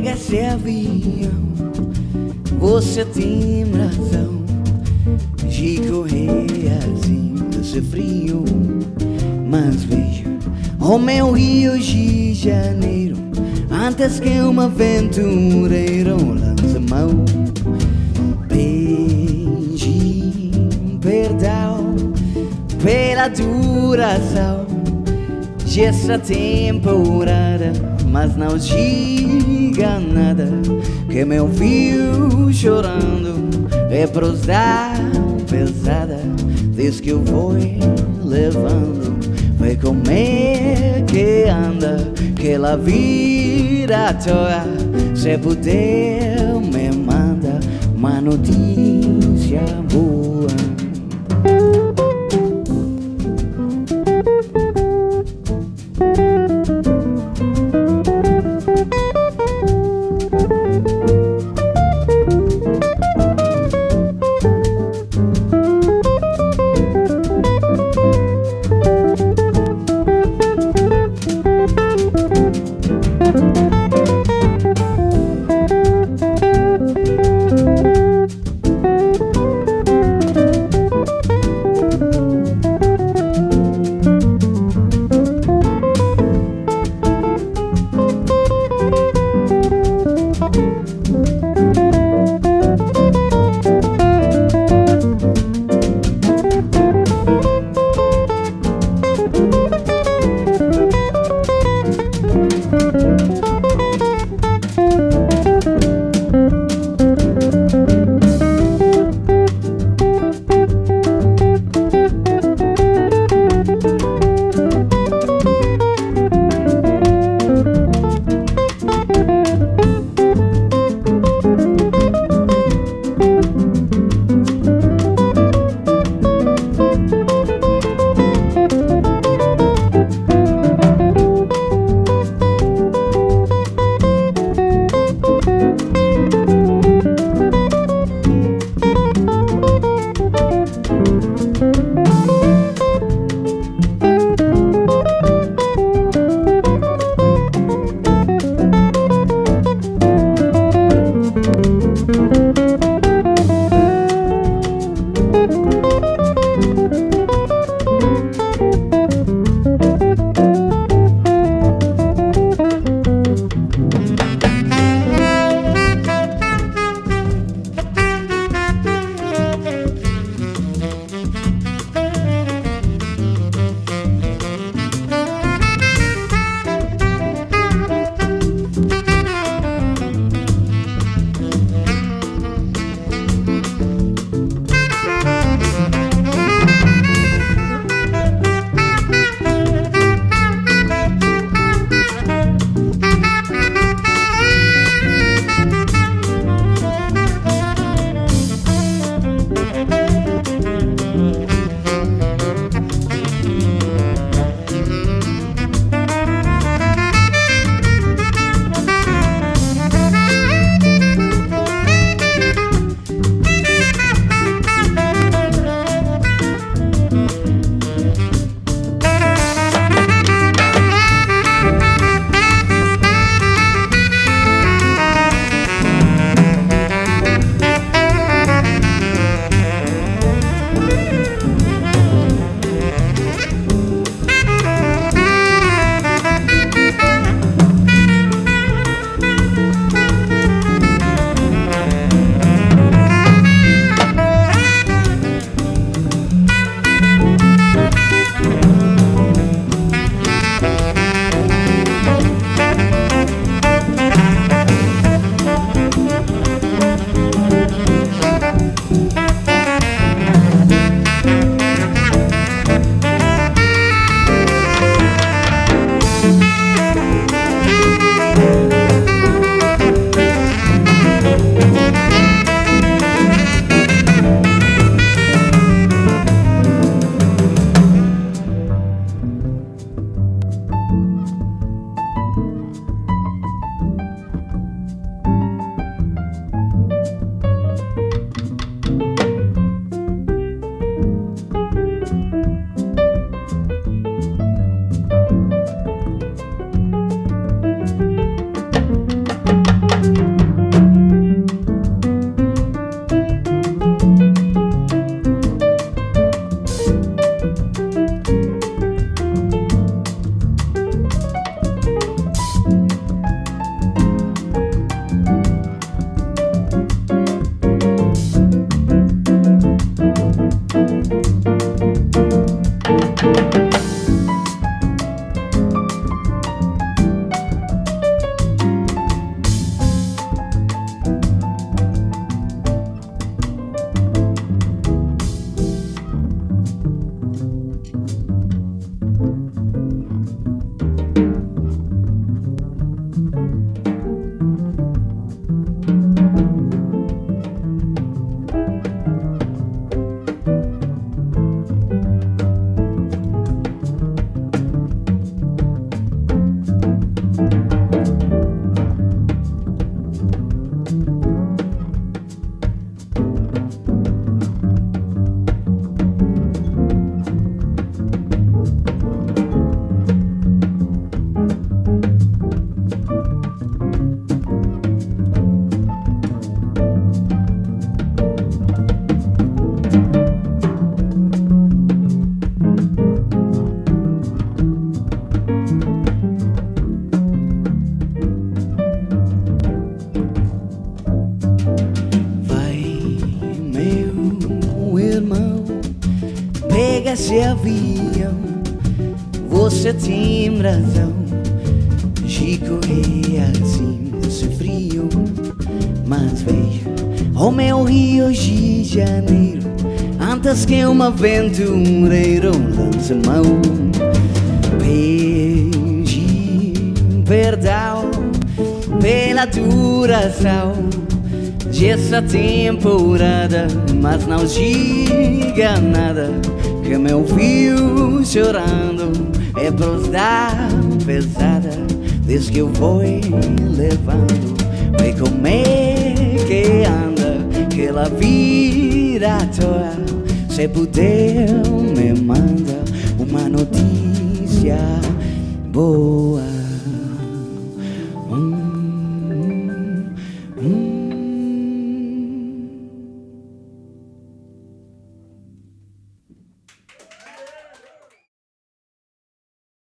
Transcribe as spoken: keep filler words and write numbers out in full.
pega esse avião. Você tem razão de correr assim desse frio, mas vejo o meu Rio de Janeiro antes que um aventureiro lance mão. Pede perdão pela duração dessa temporada, mas não diga nada, que meu viu chorando é prosa pesada. Diz que eu vou levando, vê como é que anda, que ela vira toa. Se puder me manda uma notícia boa. esse avião. Você tem razão de correr assim nesse frio, mas veja o meu Rio de Janeiro, antes que um aventureiro lance mão. Pedi perdão pela duração dessa temporada, mas não diga nada, que meu fio chorando é pros dar pesada. Diz que eu vou levando, vê como é que anda aquela vida toda. Se puder me manda uma notícia boa.